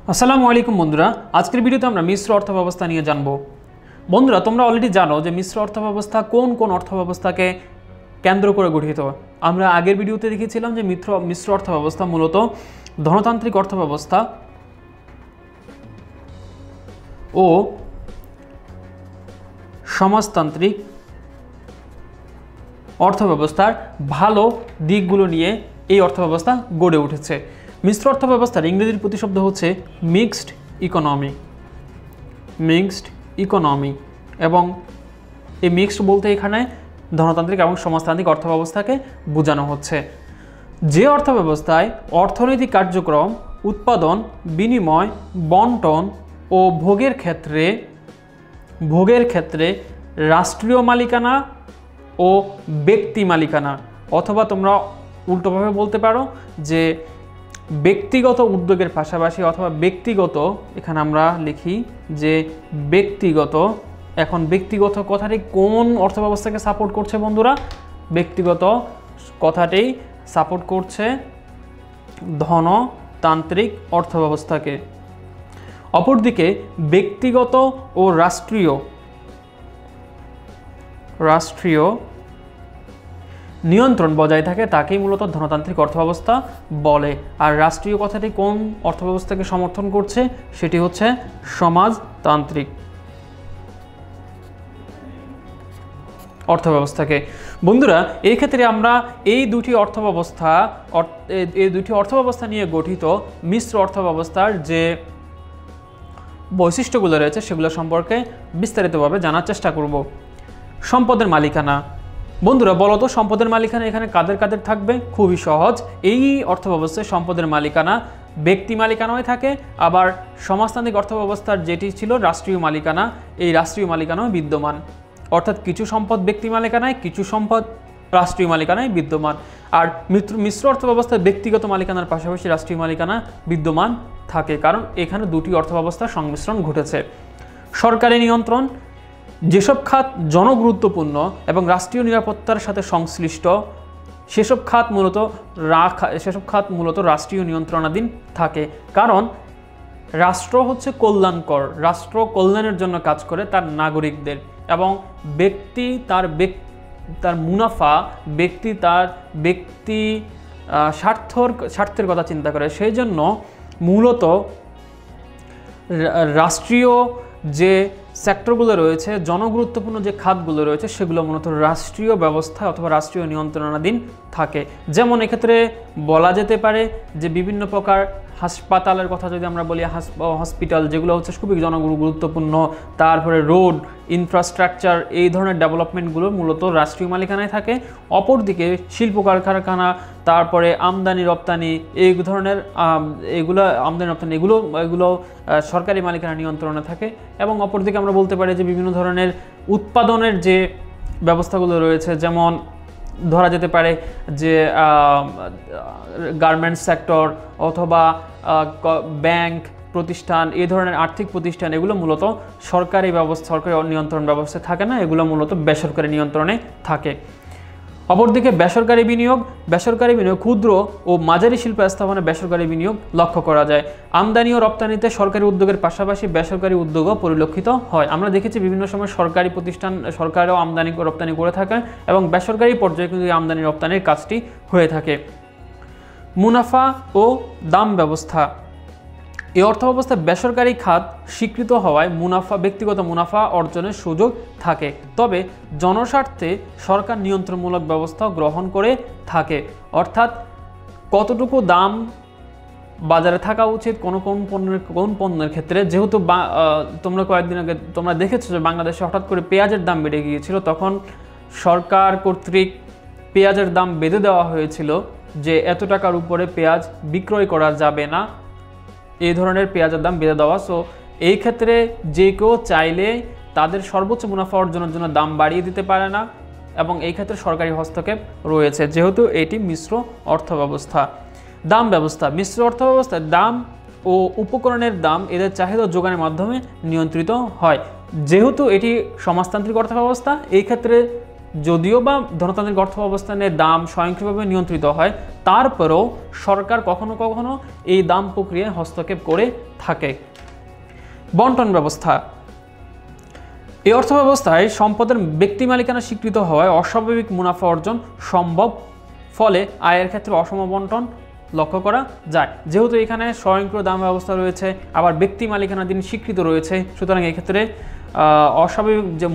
আসসালামু আলাইকুম বন্ধুরা, আজকের ভিডিওতে আমরা মিশ্র অর্থব্যবস্থা নিয়ে জানব। বন্ধুরা, তোমরা অলরেডি জানো যে মিশ্র অর্থব্যবস্থা কোন কোন অর্থব্যবস্থাকে কেন্দ্র করে গঠিত। আমরা আগের ভিডিওতে দেখেছিলাম যে মিশ্র অর্থব্যবস্থা মূলত ধনতান্ত্রিক অর্থব্যবস্থা ও সমাজতান্ত্রিক অর্থব্যবস্থার ভালো দিকগুলো নিয়ে এই অর্থব্যবস্থা গড়ে উঠেছে। মিশ্র অর্থব্যবস্থার ইংরেজির প্রতিশব্দ হচ্ছে মিক্সড ইকোনমি এবং এই মিক্সড বলতে এখানে ধনতান্ত্রিক এবং সমাজতান্ত্রিক অর্থব্যবস্থাকে বোঝানো হচ্ছে। যে অর্থব্যবস্থায় অর্থনৈতিক কার্যক্রম, উৎপাদন, বিনিময়, বন্টন ও ভোগের ক্ষেত্রে রাষ্ট্রীয় মালিকানা ও ব্যক্তি মালিকানা, অথবা তোমরা উল্টোভাবে বলতে পারো যে ব্যক্তিগত উদ্যোগের পাশাপাশি অথবা ব্যক্তিগত, এখানে আমরা লিখি যে ব্যক্তিগত। এখন ব্যক্তিগত কথাটি কোন অর্থব্যবস্থাকে সাপোর্ট করছে বন্ধুরা? ব্যক্তিগত কথাটি সাপোর্ট করছে ধনতান্ত্রিক অর্থব্যবস্থাকে। অপরদিকে ব্যক্তিগত ও রাষ্ট্রীয় নিয়ন্ত্রণ বজায় থাকে, তাকেই মূলত ধনতান্ত্রিক অর্থব্যবস্থা বলে। আর রাষ্ট্রীয় কথাটি কোন অর্থব্যবস্থাকে সমর্থন করছে? সেটি হচ্ছে সমাজতান্ত্রিক অর্থব্যবস্থাকে। বন্ধুরা, এই ক্ষেত্রে আমরা এই দুটি অর্থব্যবস্থা নিয়ে গঠিত মিশ্র অর্থব্যবস্থার যে বৈশিষ্ট্যগুলো রয়েছে সেগুলো সম্পর্কে বিস্তারিতভাবে জানার চেষ্টা করব। সম্পদের মালিকানা। বন্ধুরা, বলতো সম্পদের মালিকানা এখানে কাদের কাদের থাকবে? খুবই সহজ। এই অর্থব্যবস্থায় সম্পদের মালিকানা ব্যক্তি মালিকানায় থাকে, আবার সমাজতান্ত্রিক অর্থব্যবস্থার যেটি ছিল রাষ্ট্রীয় মালিকানা, এই রাষ্ট্রীয় মালিকানাও বিদ্যমান। অর্থাৎ কিছু সম্পদ ব্যক্তি মালিকানায়, কিছু সম্পদ রাষ্ট্রীয় মালিকানায় বিদ্যমান। আর মিশ্র অর্থব্যবস্থায় ব্যক্তিগত মালিকানার পাশাপাশি রাষ্ট্রীয় মালিকানা বিদ্যমান থাকে, কারণ এখানে দুটি অর্থব্যবস্থার সংমিশ্রণ ঘটেছে। সরকারি নিয়ন্ত্রণ। যেসব খাত জনগুরুত্বপূর্ণ এবং রাষ্ট্রীয় নিরাপত্তার সাথে সংশ্লিষ্ট সেসব খাত মূলত রাষ্ট্রীয় নিয়ন্ত্রণাধীন থাকে, কারণ রাষ্ট্র হচ্ছে কল্যাণকর, রাষ্ট্র কল্যাণের জন্য কাজ করে তার নাগরিকদের, এবং ব্যক্তি তার মুনাফা, ব্যক্তি স্বার্থের কথা চিন্তা করে। সেই জন্য মূলত রাষ্ট্রীয় যে সেক্টরগুলো রয়েছে, জনগুরুত্বপূর্ণ যে খাতগুলো রয়েছে, সেগুলো মূলত রাষ্ট্রীয় ব্যবস্থা অথবা রাষ্ট্রীয় নিয়ন্ত্রণাধীন থাকে। যেমন এক্ষেত্রে বলা যেতে পারে যে বিভিন্ন প্রকার হাসপাতালের কথা যদি আমরা বলি, হসপিটাল যেগুলো হচ্ছে খুবই জনগুরুত্বপূর্ণ, তারপরে রোড ইনফ্রাস্ট্রাকচার, এই ধরনের ডেভেলপমেন্টগুলো মূলত রাষ্ট্রীয় মালিকানায় থাকে। অপরদিকে শিল্প কারখানা, তারপরে আমদানি রপ্তানি, এই ধরনের এগুলো সরকারি মালিকানা নিয়ন্ত্রণে থাকে। এবং অপরদিকে আমরা বলতে পারি যে বিভিন্ন ধরনের উৎপাদনের যে ব্যবস্থাগুলো রয়েছে, যেমন ধরা যেতে পারে যে গার্মেন্টস সেক্টর অথবা ব্যাংক প্রতিষ্ঠান, এই ধরনের আর্থিক প্রতিষ্ঠান, এগুলো মূলত সরকারি নিয়ন্ত্রণ ব্যবস্থায় থাকে না, এগুলো মূলত বেসরকারি নিয়ন্ত্রণে থাকে। অপরদিকে বেসরকারি বিনিয়োগ ক্ষুদ্র ও মাঝারি শিল্প স্থাপনে বেসরকারি বিনিয়োগ লক্ষ্য করা যায়। আমদানি ও রপ্তানিতে সরকারি উদ্যোগের পাশাপাশি বেসরকারি উদ্যোগও পরিলক্ষিত হয়। আমরা দেখেছি বিভিন্ন সময় সরকারি প্রতিষ্ঠান, সরকারও আমদানি রপ্তানি করে থাকে এবং বেসরকারি পর্যায়ে কিন্তু আমদানি রপ্তানির কাজটি হয়ে থাকে। মুনাফা ও দাম ব্যবস্থা। এই অর্থব্যবস্থায় বেসরকারি খাত স্বীকৃত হওয়ায় ব্যক্তিগত মুনাফা অর্জনের সুযোগ থাকে, তবে জনস্বার্থে সরকার নিয়ন্ত্রণমূলক ব্যবস্থা গ্রহণ করে থাকে। অর্থাৎ কতটুকু দাম বাজারে থাকা উচিত কোন পণ্যের ক্ষেত্রে, যেহেতু তোমরা কয়েকদিন আগে তোমরা দেখেছো যে বাংলাদেশে হঠাৎ করে পেঁয়াজের দাম বেড়ে গিয়েছিল, তখন সরকার কর্তৃক পেঁয়াজের দাম বেঁধে দেওয়া হয়েছিল যে এত টাকার উপরে পেঁয়াজ বিক্রয় করা যাবে না, এই ধরনের পেঁয়াজের দাম বেঁধে দেওয়া। সো এই ক্ষেত্রে যে কেউ চাইলে তাদের সর্বোচ্চ মুনাফা অর্জনের জন্য দাম বাড়িয়ে দিতে পারে না, এবং এই ক্ষেত্রে সরকারি হস্তক্ষেপ রয়েছে, যেহেতু এটি মিশ্র অর্থব্যবস্থা। দাম ব্যবস্থা। মিশ্র অর্থব্যবস্থায় দাম ও উপকরণের দাম এদের চাহিদা যোগানের মাধ্যমে নিয়ন্ত্রিত হয়। যেহেতু এটি সমাজতান্ত্রিক অর্থব্যবস্থা, এই ক্ষেত্রে যদিও বা ধনতান্ত্রিক অর্থ ব্যবস্থানের দাম স্বয়ংক্রিয়ভাবে নিয়ন্ত্রিত হয়, তারপরেও সরকার কখনো কখনো এই দাম প্রক্রিয়ায় হস্তক্ষেপ করে থাকে। বন্টন ব্যবস্থা। এই অর্থ ব্যবস্থায় সম্পদের ব্যক্তি মালিকানা স্বীকৃত হওয়ায় অস্বাভাবিক মুনাফা অর্জন সম্ভব, ফলে আয়ের ক্ষেত্রে অসম বন্টন লক্ষ্য করা যায়। যেহেতু এখানে স্বয়ংক্রিয় দাম ব্যবস্থা রয়েছে, আবার ব্যক্তি মালিকানাধীন স্বীকৃত রয়েছে, সুতরাং এক্ষেত্রে অস্বাভাবিক যে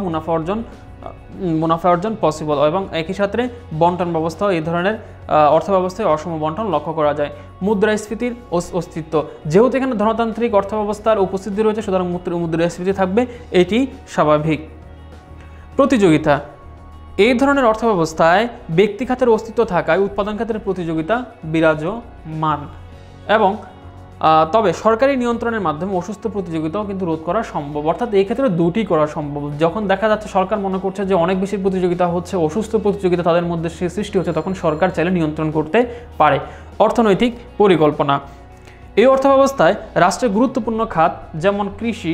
মুনাফা অর্জন পসিবল, এবং একই সাথে বন্টন ব্যবস্থা এই ধরনের অর্থ ব্যবস্থায় অসম বন্টন লক্ষ্য করা যায়। মুদ্রাস্ফীতির অস্তিত্ব। যেহেতু এখানে ধনতান্ত্রিক অর্থ ব্যবস্থার উপস্থিতি রয়েছে, সুতরাং মুদ্রাস্ফীতি থাকবে, এটি স্বাভাবিক। প্রতিযোগিতা। এই ধরনের অর্থ ব্যবস্থায় ব্যক্তি খাতের অস্তিত্ব থাকায় উৎপাদন খাতের প্রতিযোগিতা বিরাজমান, এবং তবে সরকারি নিয়ন্ত্রণের মাধ্যমে অসুস্থ প্রতিযোগিতাও কিন্তু রোধ করা সম্ভব। অর্থাৎ এই ক্ষেত্রে দুটি করা সম্ভব। যখন দেখা যাচ্ছে সরকার মনে করছে যে অনেক বেশি প্রতিযোগিতা হচ্ছে, অসুস্থ প্রতিযোগিতা তাদের মধ্যে সৃষ্টি হচ্ছে, তখন সরকার চাইলে নিয়ন্ত্রণ করতে পারে। অর্থনৈতিক পরিকল্পনা। এই অর্থ ব্যবস্থায় রাষ্ট্রের গুরুত্বপূর্ণ খাত যেমন কৃষি,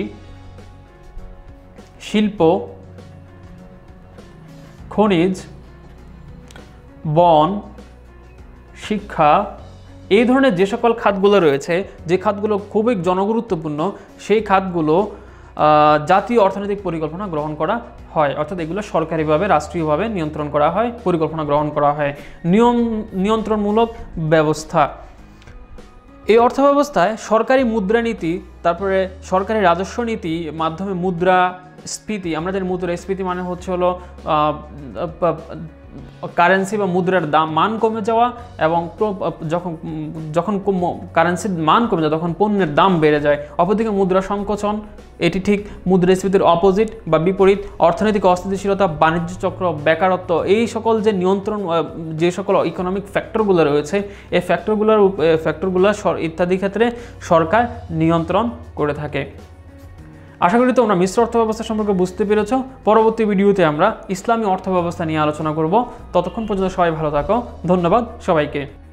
শিল্প, খনিজ, বন, শিক্ষা, এই ধরনের যে সকল খাতগুলো রয়েছে, যে খাতগুলো খুবই জনগুরুত্বপূর্ণ, সেই খাতগুলো জাতীয় অর্থনৈতিক পরিকল্পনা গ্রহণ করা হয়। অর্থাৎ এগুলো সরকারিভাবে রাষ্ট্রীয়ভাবে নিয়ন্ত্রণ করা হয়, পরিকল্পনা গ্রহণ করা হয়। নিয়ন্ত্রণমূলক ব্যবস্থা। এই অর্থ ব্যবস্থায় সরকারি মুদ্রানীতি, তারপরে সরকারি রাজস্ব নীতি মাধ্যমে মুদ্রাস্ফীতি, আমরা জানি মুদ্রাস্ফীতি মানে হচ্ছে হলো কারেন্সি বা মুদ্রার দাম মান কমে যাওয়া, এবং যখন কারেন্সির মান কমে যায় তখন পণ্যের দাম বেড়ে যায়। অপরদিকে মুদ্রা সংকোচন, এটি ঠিক মুদ্রাস্ফীতির অপোজিট বা বিপরীত। অর্থনৈতিক অস্থিতিশীলতা, বাণিজ্য চক্র, বেকারত্ব, এই সকল যে নিয়ন্ত্রণ, যে সকল ইকোনমিক ফ্যাক্টরগুলো রয়েছে, এই ফ্যাক্টরগুলো ইত্যাদি ক্ষেত্রে সরকার নিয়ন্ত্রণ করে থাকে। আশা করি তোমরা মিশ্র অর্থ ব্যবস্থা সম্পর্কে বুঝতে পেরেছ। পরবর্তী ভিডিওতে আমরা ইসলামী অর্থ ব্যবস্থা নিয়ে আলোচনা করব। ততক্ষণ পর্যন্ত সবাই ভালো থাকো। ধন্যবাদ সবাইকে।